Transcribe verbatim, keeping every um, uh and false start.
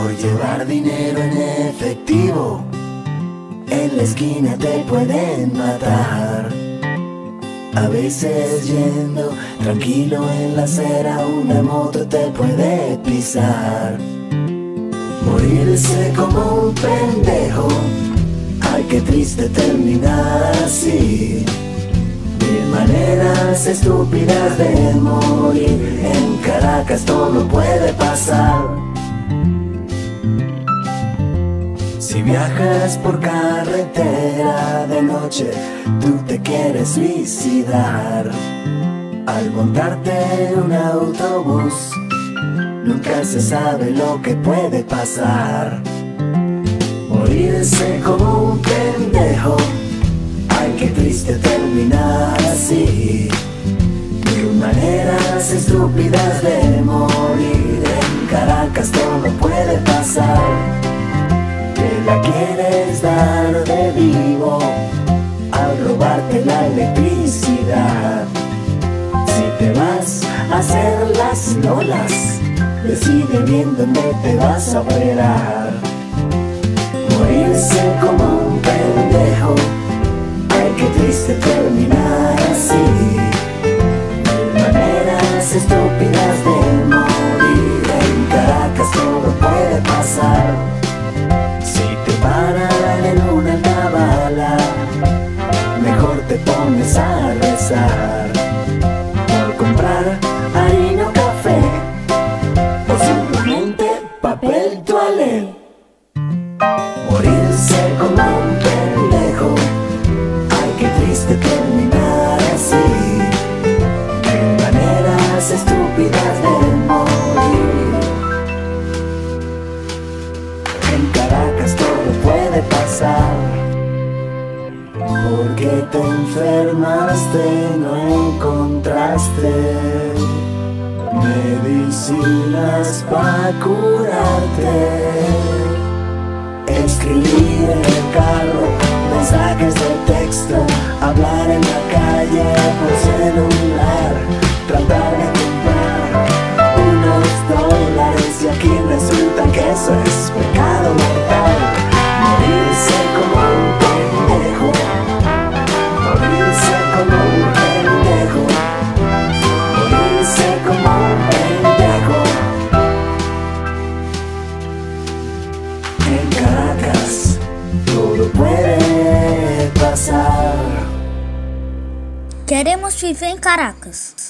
por llevar dinero en efectivo. En la esquina te pueden matar. A veces yendo tranquilo en la acera, una moto te puede pisar. Morirse como un pendejo, ay qué triste terminar así. Mil maneras estúpidas de morir, en Caracas todo puede pasar. Si viajas por carretera de noche, tú te quieres suicidar. Al montarte en un autobús, nunca se sabe lo que puede pasar. Morirse como un pendejo, ay qué triste terminar así. Mil maneras estúpidas de morir, en Caracas todo puede pasar. Te la quieres dar de vivo al robarte la electricidad. Si te vas a hacer las lolas, decide bien dónde te vas a operar. Morirse como un pendejo, ay qué triste terminar así. Mil maneras estúpidas de morir, en Caracas todo puede pasar. Si te paran en una tabala, mejor te pones a rezar por comprar harina o café, o simplemente papel toalé. Morirse como un pendejo, ay qué triste terminar así. Mil maneras estúpidas de morir, en Caracas todo puede pasar. Porque te enfermaste, no encontraste medicinas para curarte. Escribir en el carro mensajes de texto, hablar en la calle por celular, tratar de comprar unos dólares y aquí resulta que eso es pecado mortal. Morirse como un pendejo, morirse como un pendejo, morirse como un pendejo. En Caracas todo puede pasar. Queremos viver em Caracas.